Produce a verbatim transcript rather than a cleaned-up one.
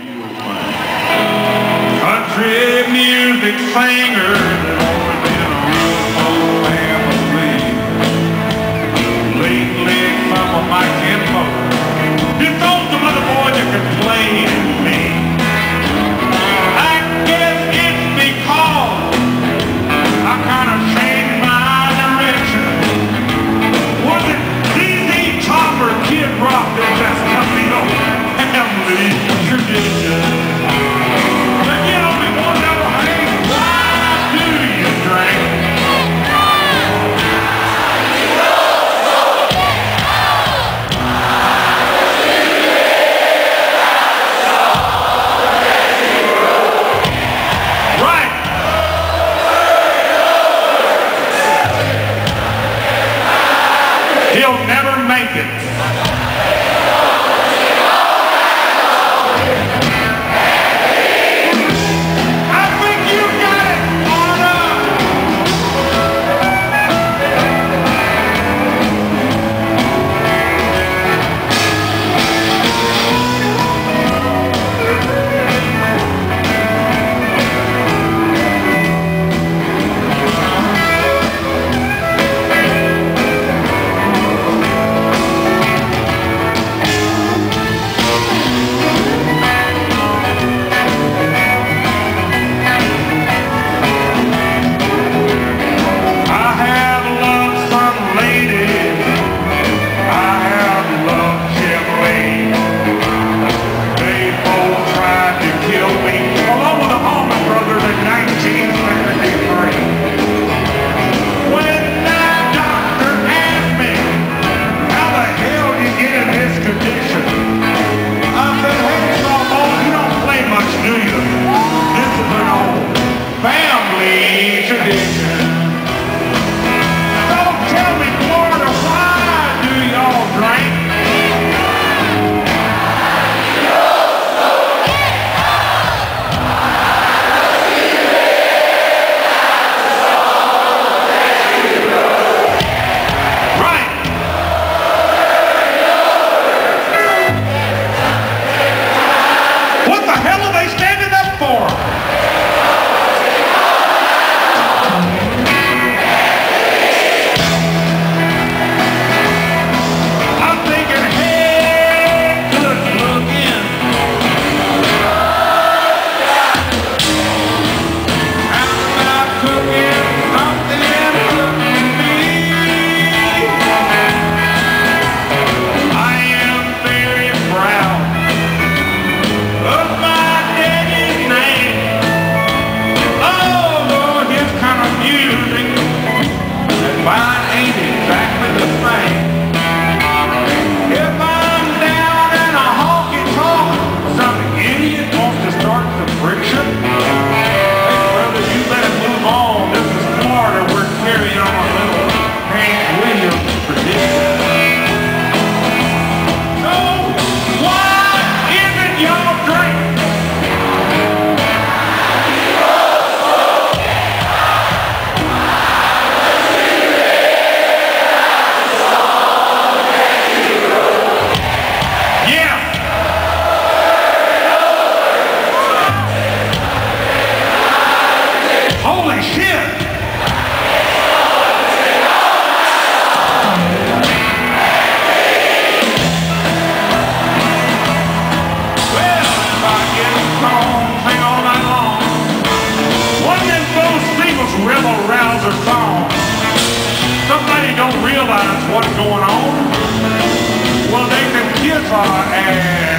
Country music singer that always been a real old family. Lately, some of my kinfolk just told some other boy that could play in me. I guess it's because I kind of changed my direction. Was it Z Z Top or Kid Rock that just kept me on family tradition? He'll never make it. Holy shit! Well, if I get a song, sing all night long. One of them those singles rebel rouser songs. Somebody don't realize what's going on. Well, they can kiss our ass.